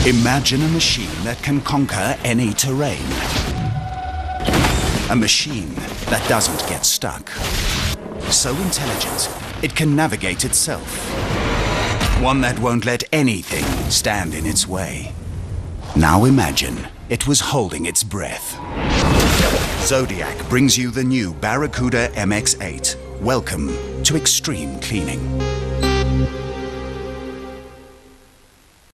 Imagine a machine that can conquer any terrain. A machine that doesn't get stuck. So intelligent, it can navigate itself. One that won't let anything stand in its way. Now imagine it was holding its breath. Zodiac brings you the new Barracuda MX8. Welcome to extreme cleaning.